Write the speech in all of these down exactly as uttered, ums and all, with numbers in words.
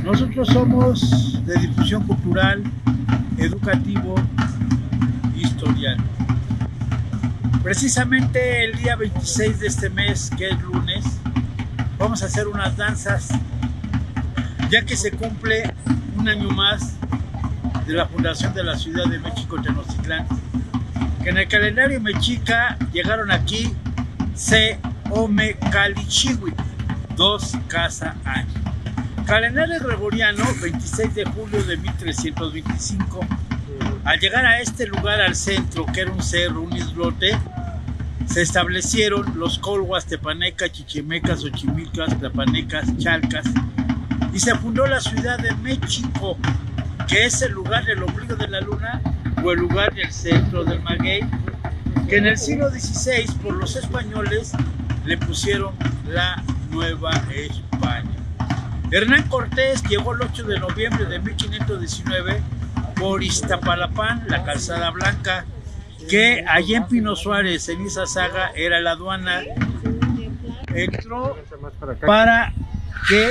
Nosotros somos de difusión cultural, educativo, historial. Precisamente el día veintiséis de este mes, que es lunes, vamos a hacer unas danzas, ya que se cumple un año más de la fundación de la ciudad de México, Tenochtitlán, que en el calendario mexica llegaron aquí Se Ome Cali Chihui, dos casa año. Calendario gregoriano, veintiséis de julio de mil trescientos veinticinco. Al llegar a este lugar, al centro, que era un cerro, un islote, se establecieron los colhuas, tepanecas, chichimecas, ochimilcas, tlapanecas, chalcas, y se fundó la ciudad de México, que es el lugar del ombligo de la luna o el lugar del centro del maguey, que en el siglo dieciséis por los españoles le pusieron la Nueva España. Hernán Cortés llegó el ocho de noviembre de mil quinientos diecinueve por Iztapalapán, la Calzada Blanca, que allí en Pino Suárez, en Izazaga, era la aduana. Entró para que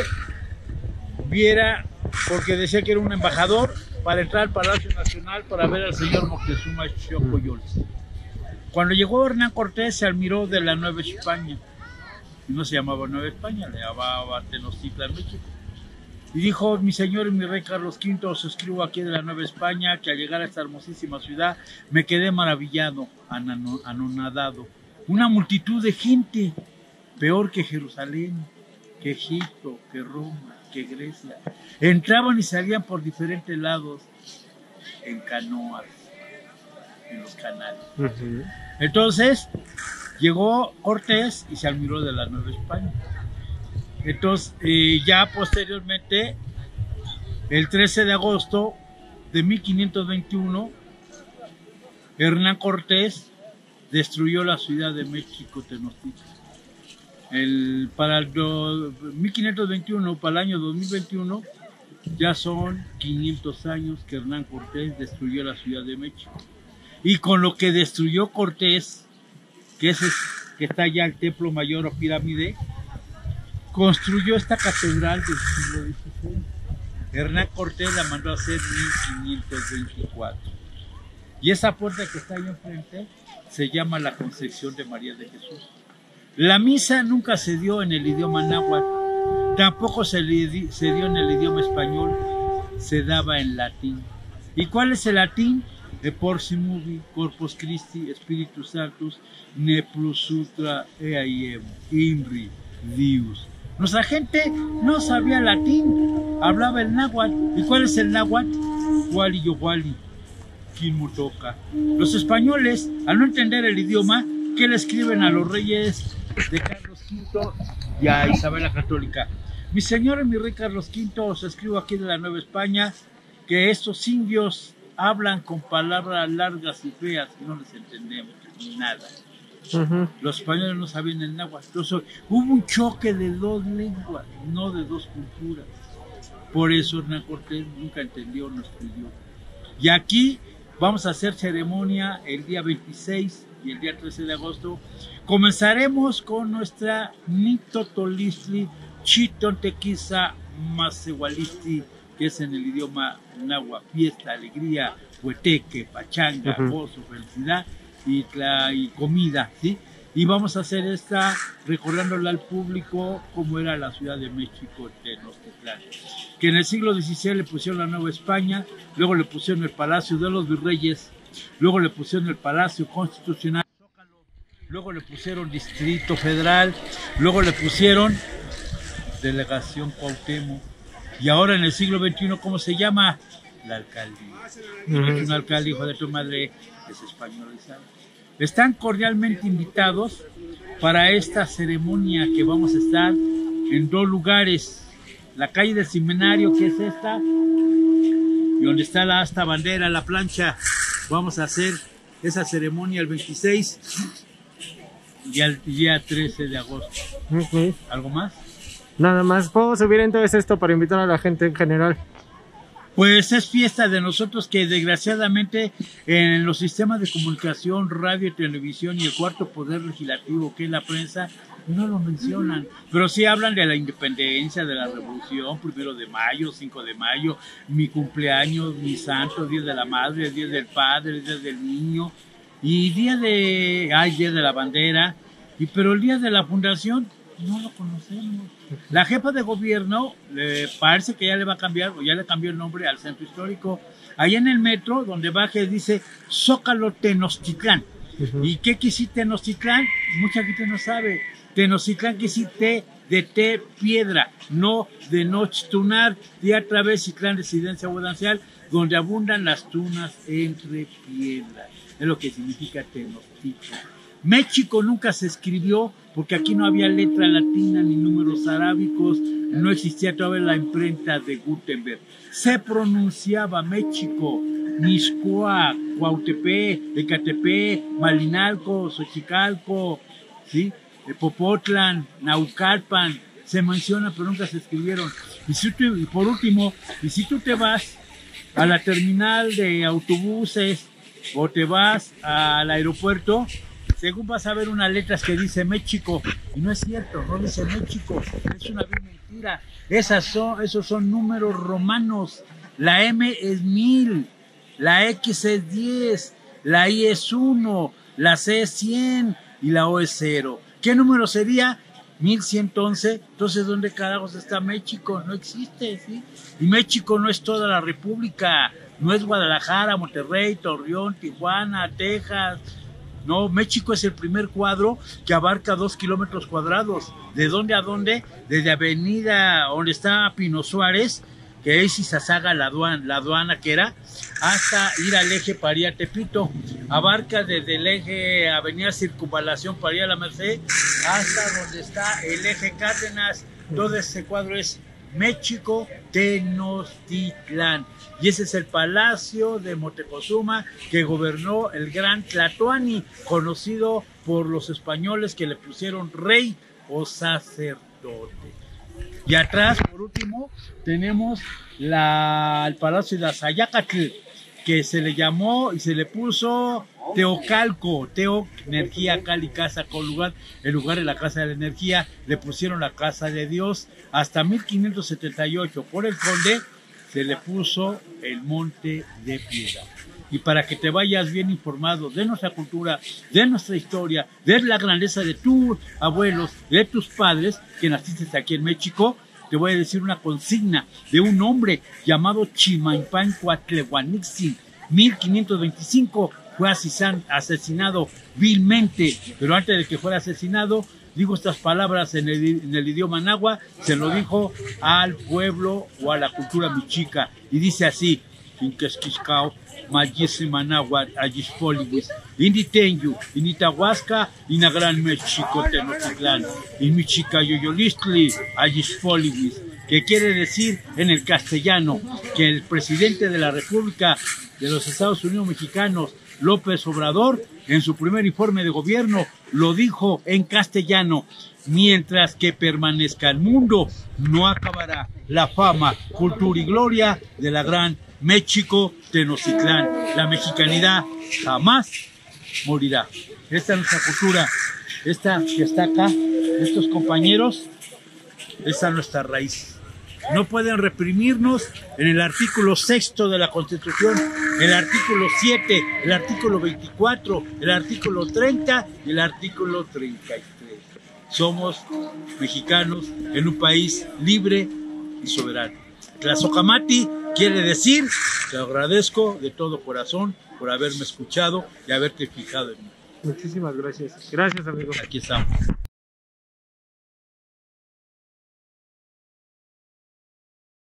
viera, porque decía que era un embajador, para entrar al Palacio Nacional para ver al señor Moctezuma Xocoyotzin. Cuando llegó Hernán Cortés, se admiró de la Nueva España. No se llamaba Nueva España, le llamaba Tenochtitlán, México. Y dijo: mi señor y mi rey Carlos quinto, os escribo aquí de la Nueva España, que al llegar a esta hermosísima ciudad me quedé maravillado, anonadado. Una multitud de gente, peor que Jerusalén, que Egipto, que Roma, que Grecia. Entraban y salían por diferentes lados, en canoas, en los canales. Uh-huh. Entonces llegó Cortés y se admiró de la Nueva España. Entonces, eh, ya posteriormente, el trece de agosto de mil quinientos veintiuno, Hernán Cortés destruyó la ciudad de México, Tenochtitlan. El, para el do, mil quinientos veintiuno, para el año dos mil veintiuno, ya son quinientos años que Hernán Cortés destruyó la ciudad de México. Y con lo que destruyó Cortés, que, es, que está allá el Templo Mayor o Pirámide, construyó esta catedral del siglo dieciséis. Hernán Cortés la mandó a hacer en mil quinientos veinticuatro. Y esa puerta que está ahí enfrente se llama la Concepción de María de Jesús. La misa nunca se dio en el idioma náhuatl, tampoco se, le, se dio en el idioma español, se daba en latín. ¿Y cuál es el latín? De Porci Mubi, Corpus Christi, Spiritus Sanctus, Ne Plus Ultra Eaem, Imri, Dius. Nuestra gente no sabía latín, hablaba el náhuatl. ¿Y cuál es el náhuatl? Huali Yohuali, Quinmutoca. Los españoles, al no entender el idioma, ¿qué le escriben a los reyes de Carlos quinto y a Isabel la Católica? Mi señor y mi rey Carlos quinto, os escribo aquí de la Nueva España, que estos indios hablan con palabras largas y feas y no les entendemos nada. Uh-huh. Los españoles no sabían el náhuatl. Entonces, hubo un choque de dos lenguas, no de dos culturas. Por eso Hernán Cortés nunca entendió nuestro idioma. Y aquí vamos a hacer ceremonia el día veintiséis y el día trece de agosto. Comenzaremos con nuestra Nitotolistli Chitontequiza Masehualisti, que es en el idioma náhuatl: fiesta, alegría, hueteque, pachanga, uh-huh, gozo, felicidad y, la, y comida, ¿sí? Y vamos a hacer esta recordándole al público cómo era la Ciudad de México, Tenochtitlán, que en el siglo dieciséis le pusieron la Nueva España, luego le pusieron el Palacio de los Virreyes, luego le pusieron el Palacio Constitucional, luego le pusieron Distrito Federal, luego le pusieron Delegación Cuauhtémoc, y ahora en el siglo veintiuno, ¿cómo se llama? La alcaldía. Uh-huh. Es un alcalde, hijo de tu madre, es españolizado. Están cordialmente invitados para esta ceremonia, que vamos a estar en dos lugares: la calle del Seminario, que es esta, y donde está la asta bandera, la plancha. Vamos a hacer esa ceremonia el veintiséis y el día trece de agosto. Okay. ¿Algo más? Nada más. ¿Puedo subir entonces esto para invitar a la gente en general? Pues es fiesta de nosotros que desgraciadamente en los sistemas de comunicación, radio y televisión y el cuarto poder legislativo, que es la prensa, no lo mencionan, pero sí hablan de la independencia, de la revolución, primero de mayo, cinco de mayo, mi cumpleaños, mi santo, día de la madre, día del padre, día del niño, y día de, ay, día de la bandera, y pero el día de la fundación no lo conocemos. La jefa de gobierno eh, parece que ya le va a cambiar, o ya le cambió el nombre al centro histórico. Allá en el metro, donde baje, dice Zócalo Tenochtitlán. Uh-huh. ¿Y qué quisiste Tenochtitlán? Mucha gente no sabe. Tenochtitlán quisiste de té piedra, no de nochtunar, y a través Citlán, residencia abundancial, donde abundan las tunas entre piedras. Es lo que significa Tenochtitlán. México nunca se escribió porque aquí no había letra latina ni números arábicos, no existía todavía la imprenta de Gutenberg. Se pronunciaba México, Mixcoac, Cuautepec, Ecatepec, Malinalco, Xochicalco, ¿sí? Popotlan, Naucalpan, se menciona pero nunca se escribieron. Y, si tú, y por último, y si tú te vas a la terminal de autobuses o te vas al aeropuerto, según vas a ver unas letras que dice México, y no es cierto, no dice México, es una mentira. Esas son, esos son números romanos. La M es mil, la X es diez, la I es uno, la C es cien y la O es cero. ¿Qué número sería? mil ciento once. Entonces, ¿dónde carajos está México? No existe, ¿sí? Y México no es toda la república, no es Guadalajara, Monterrey, Torreón, Tijuana, Texas. No, México es el primer cuadro que abarca dos kilómetros cuadrados. ¿De dónde a dónde? Desde Avenida, donde está Pino Suárez, que es Izazaga, la aduana, la aduana que era, hasta ir al eje para ir a Tepito. Abarca desde el eje Avenida Circunvalación para ir a La Merced, hasta donde está el eje Cárdenas. Todo ese cuadro es México Tenochtitlán. Y ese es el palacio de Moctezuma que gobernó el gran Tlatoani, conocido por los españoles que le pusieron rey o sacerdote. Y atrás, por último, tenemos la, el palacio de Azayacatl, que se le llamó y se le puso Teocalco, Teo, energía, Cali, casa, con lugar, en lugar de la casa de la energía, le pusieron la casa de Dios. Hasta mil quinientos setenta y ocho, por el conde, se le puso el Monte de Piedra. Y para que te vayas bien informado de nuestra cultura, de nuestra historia, de la grandeza de tus abuelos, de tus padres, que naciste aquí en México, te voy a decir una consigna de un hombre llamado Chimalpan Cuatlehuanixin, mil quinientos veinticinco, fue asesinado vilmente, pero antes de que fuera asesinado, digo estas palabras en el, en el idioma náhuatl, se lo dijo al pueblo o a la cultura michica, y dice así: Inquesquiscao, Mayisima náhuatl, Ayispoliwis, Inditenyu, Initahuasca, Inagran México, Tenochtitlán, Inmichica Yoyolistli, Ayispoliwis, que quiere decir en el castellano que el presidente de la República de los Estados Unidos Mexicanos, López Obrador, en su primer informe de gobierno, lo dijo en castellano: mientras que permanezca el mundo, no acabará la fama, cultura y gloria de la gran México Tenochtitlán. La mexicanidad jamás morirá. Esta es nuestra cultura, esta que está acá, estos compañeros, esta es nuestra raíz. No pueden reprimirnos en el artículo sexto de la Constitución, el artículo siete, el artículo veinticuatro, el artículo treinta y el artículo treinta y tres. Somos mexicanos en un país libre y soberano. Tlazocamati quiere decir: te agradezco de todo corazón por haberme escuchado y haberte fijado en mí. Muchísimas gracias. Gracias, amigo. Aquí estamos.